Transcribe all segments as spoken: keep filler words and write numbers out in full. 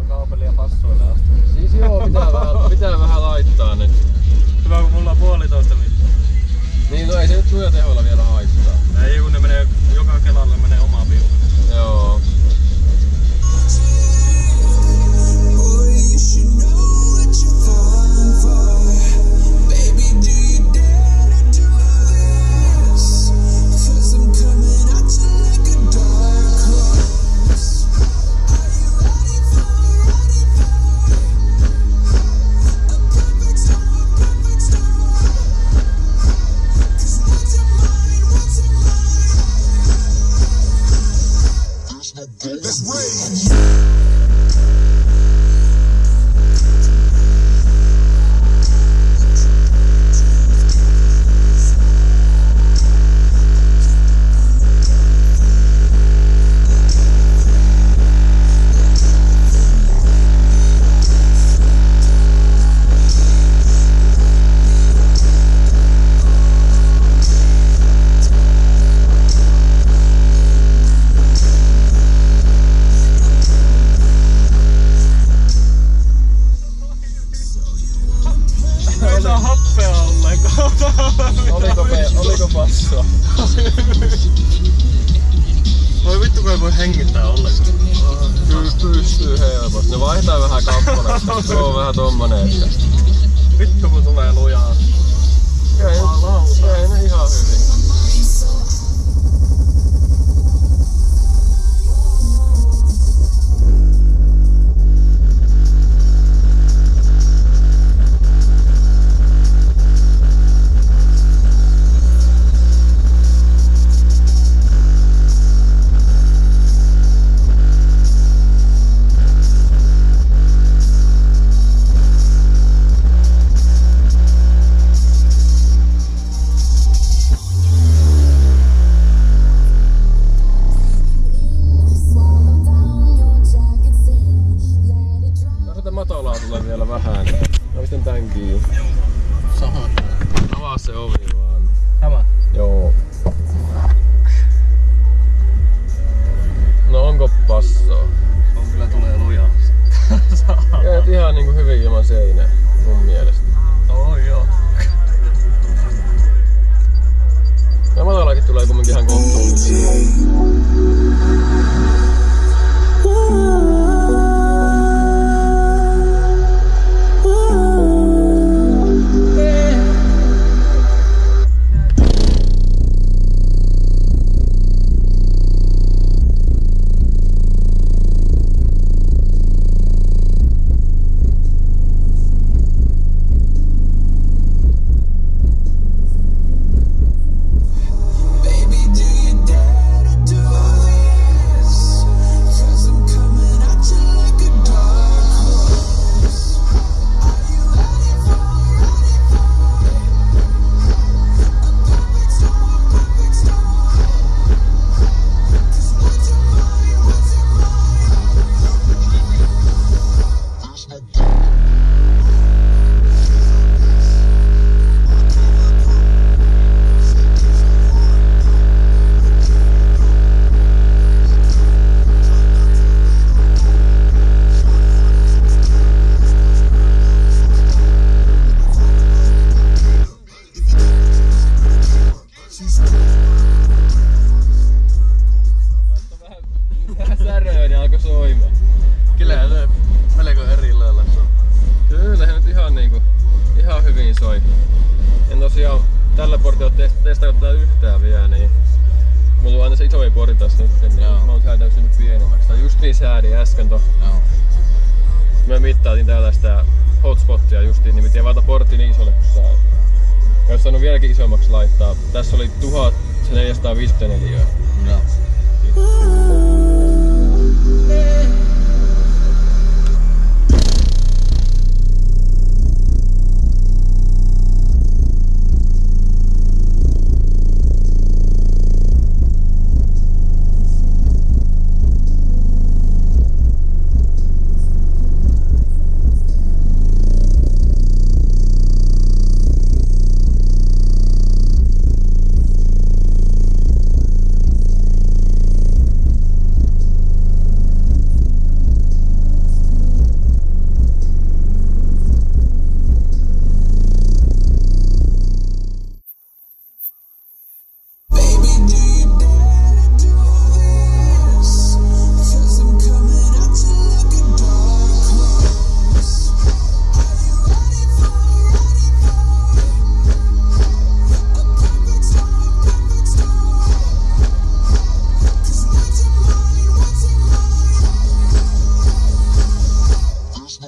kaapelia passoille asti. Siis joo, pitää vähän, pitää vähän laittaa nyt. Hyvä kun mulla on puolitoista milliä. Niin, no ei se nyt tuja teholla vielä haittaa. Ei kun ne menee, joka kelalle menee omaa piuha. Joo. Oliko, me, oliko passoa? Voi vittu kun ei voi hengittää ollenkaan. Kyllä pystyy helposti. Ne vaihtaa vähän kappaleista. Se on vähän tommonen. Että... Vittu kun tulee lujaa. Jäi, jäi ne ihan hyvin. Matolaa tulee vielä vähän. Mä pistän tän kiinni. Saha. Avaa se ovi vaan. Tämä? Joo. No onko passoa? On kyllä tulee lujaa. Jäät ihan niinku hyvin ilman seinää mun mielestä. Oh joo. Ja matolakin tulee kumminkin ihan kohtuullisesti. Säröi, niin alkoi soimaan. Kyllähän se melko eri lailla soi. Kyllä se nyt ihan niinku, ihan hyvin soi. En tosiaan tällä portilla ole testannut tätä yhtään vielä, niin mulla on aina se isoin porti tässä nyt, niin joo. Mä oon säätänyt sen nyt pienemmäksi. Tai just niin säädin äsken to. Joo. Me mittaatin täällä sitä hotspottia justiin, niin miten avata portti niin isolle kuin saa. Ja jos saanut vieläkin isommaksi laittaa. Tässä oli tuhatneljäsataaviisikymmentäneljä. Joo.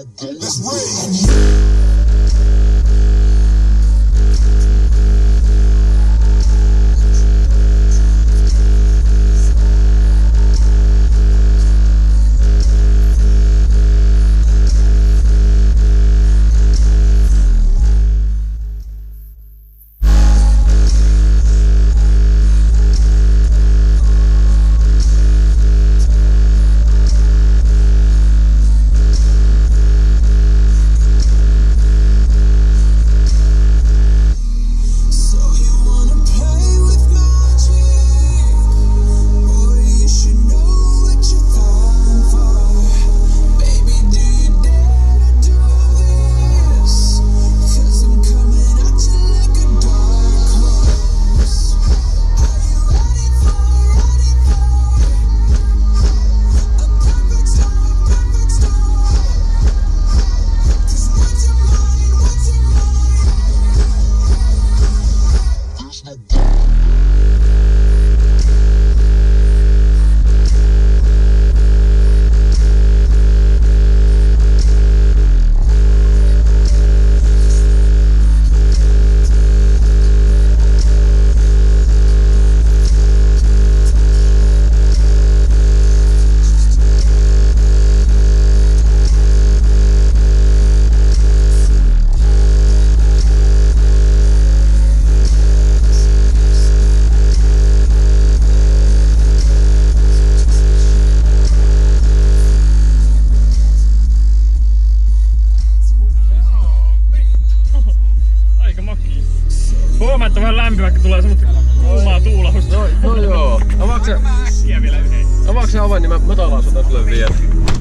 Huomaa, että vähän lämpimä, kun tulee semmoista kuumaa tuulahusta. No, no joo. Avaatko sä... vielä yhden. Avaatko sä avain, niin mä, mä talaan sota sulle vielä.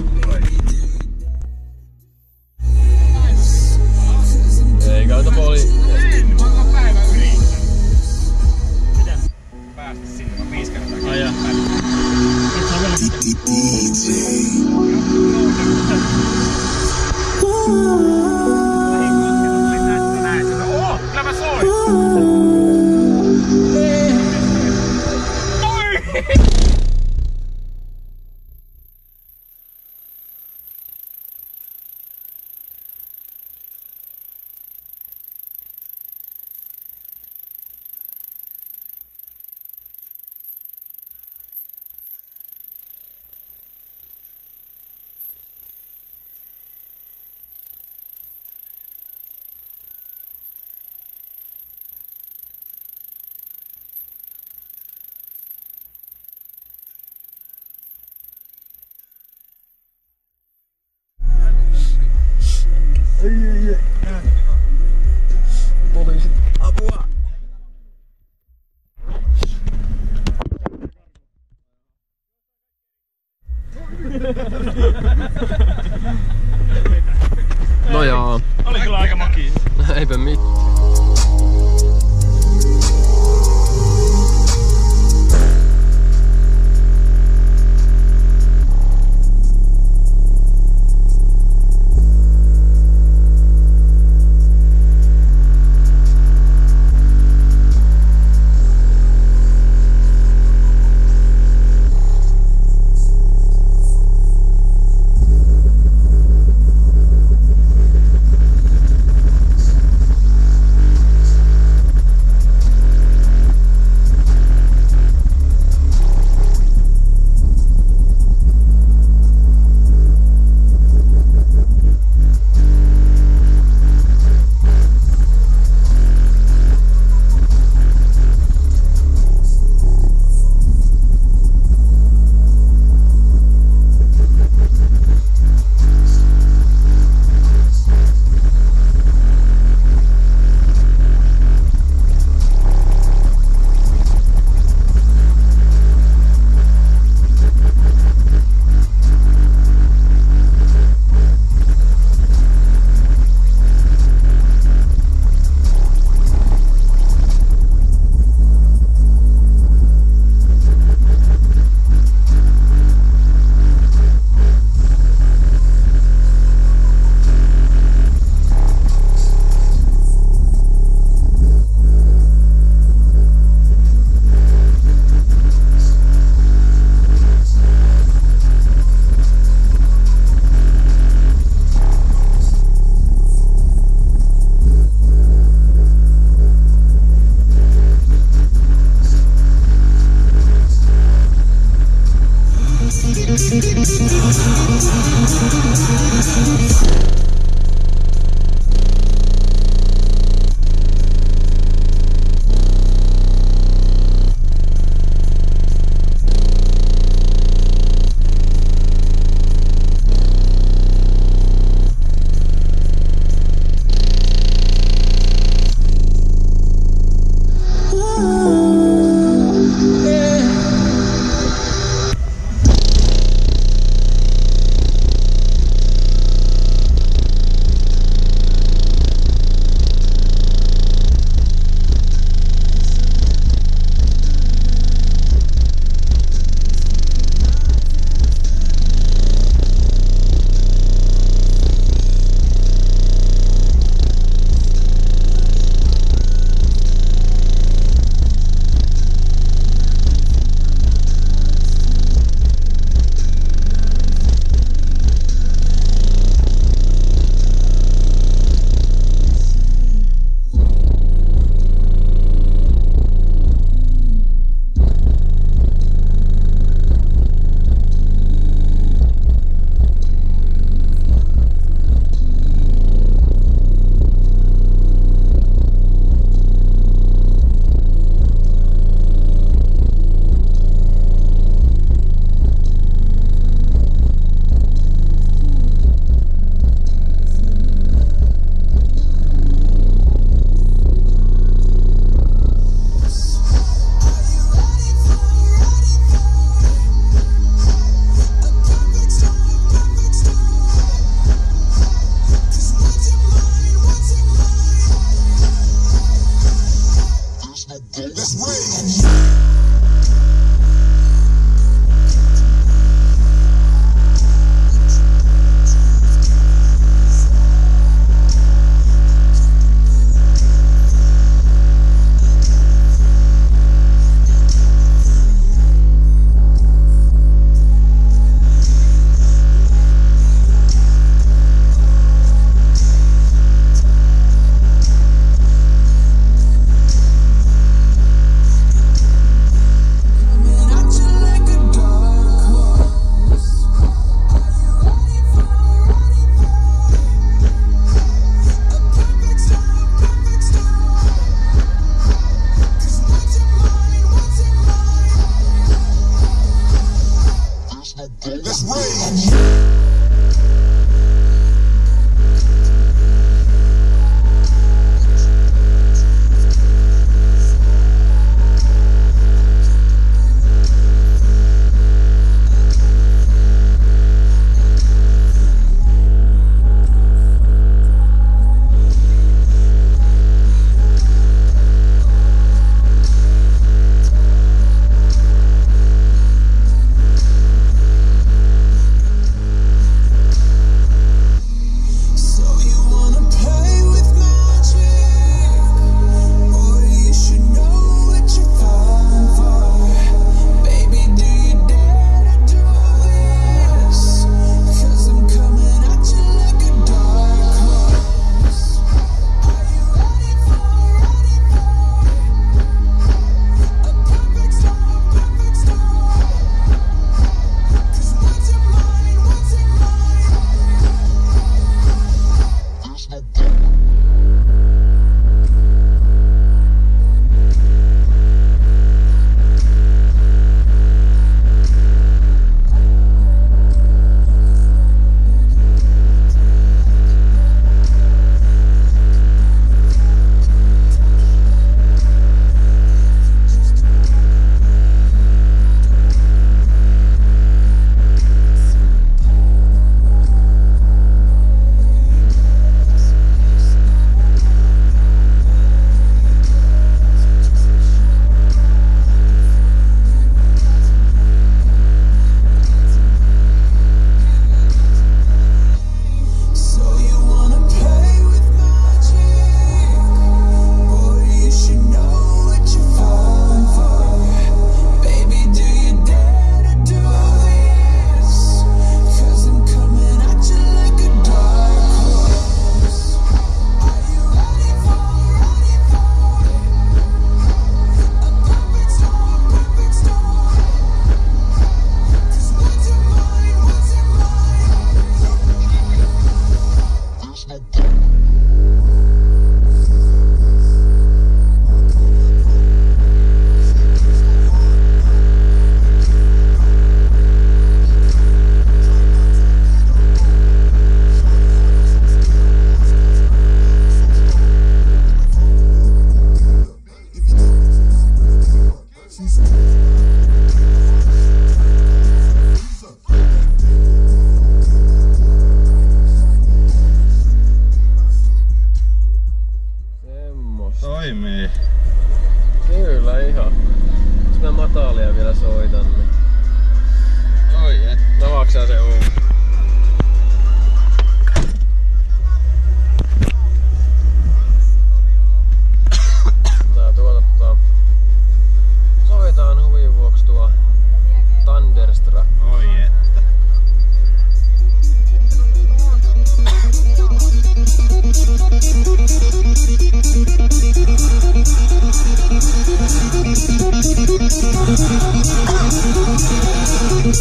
Ei käytä poli. En, mä oon päivän yrittänyt. Mitä? Päästä sinne, mä viisi kertaa. Ai jaa. Et saa vielä oh, kyllä mä soin! Ei, ei, ei. Poliisit. Apua! No jaa. Oli kyllä aika makii. Eipä mitään.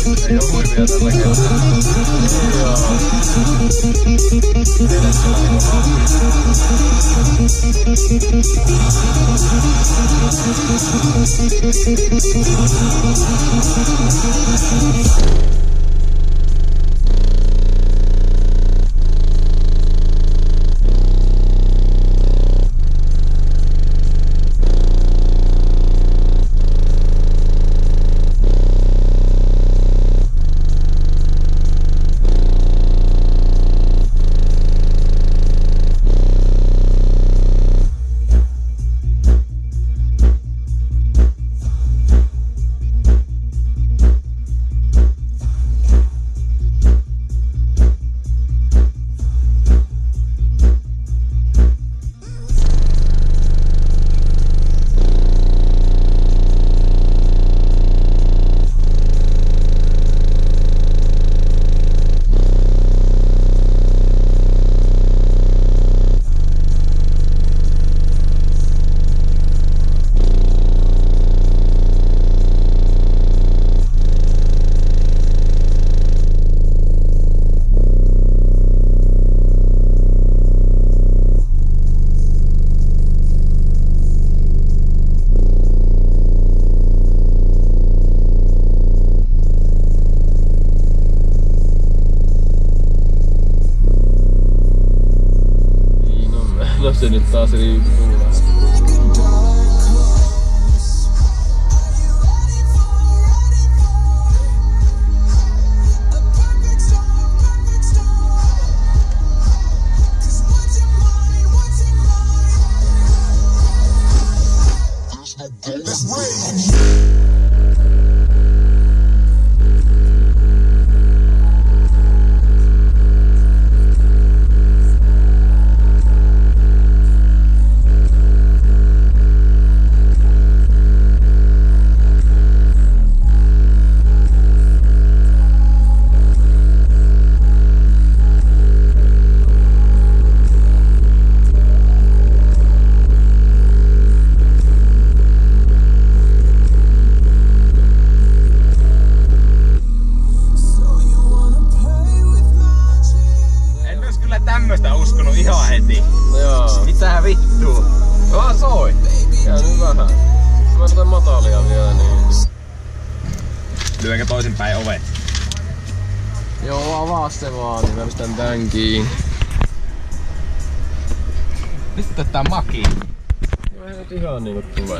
Ei oo huivia tällä kertaa. Joo. Edessä vähän No se nyt taas riippuu. Tämmöstä uskonut ihan heti. Joo. Mitä vittua? Vaan soi. Käy nyt vähän. Mä otan matalia vielä niin. Lyönkö toisinpäin ovet? Joo, avaa se vaan, niin mä pistän tän kiinni. Vittu tää maki. Mä nyt ihan niinku tulee.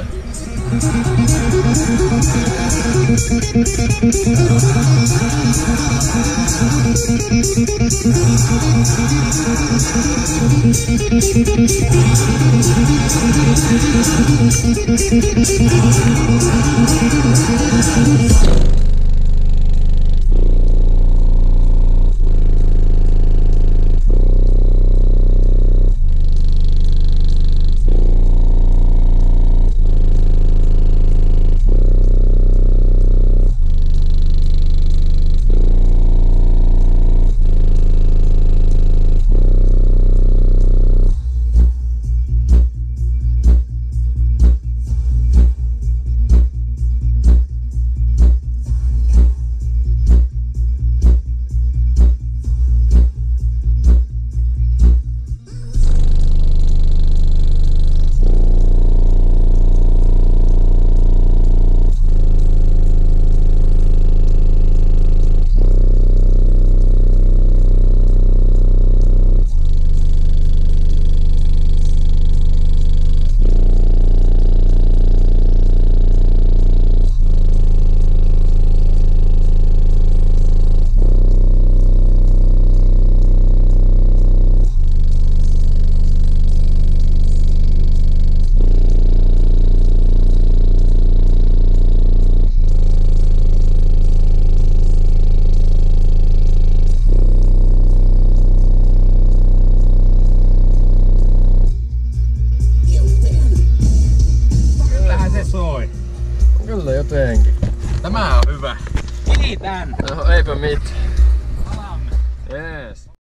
Kyllä jotenkin. Tämä on hyvä. Kiitän. No eipä mitään.